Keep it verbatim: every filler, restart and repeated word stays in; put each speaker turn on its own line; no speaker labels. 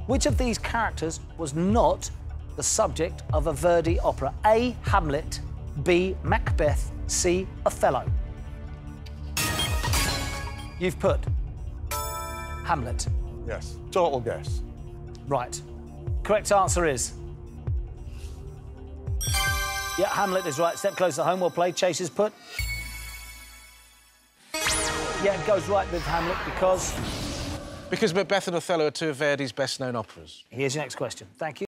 Which of these characters was not the subject of a Verdi opera? A. Hamlet, B. Macbeth, C. Othello. You've put Hamlet.
Yes. Total guess.
Right. Correct answer is... Yeah, Hamlet is right. Step closer home. Well played. Chase is put... Yeah, it goes right with Hamlet because...
Because Macbeth and Othello are two of Verdi's best-known operas.
Here's your next question. Thank you.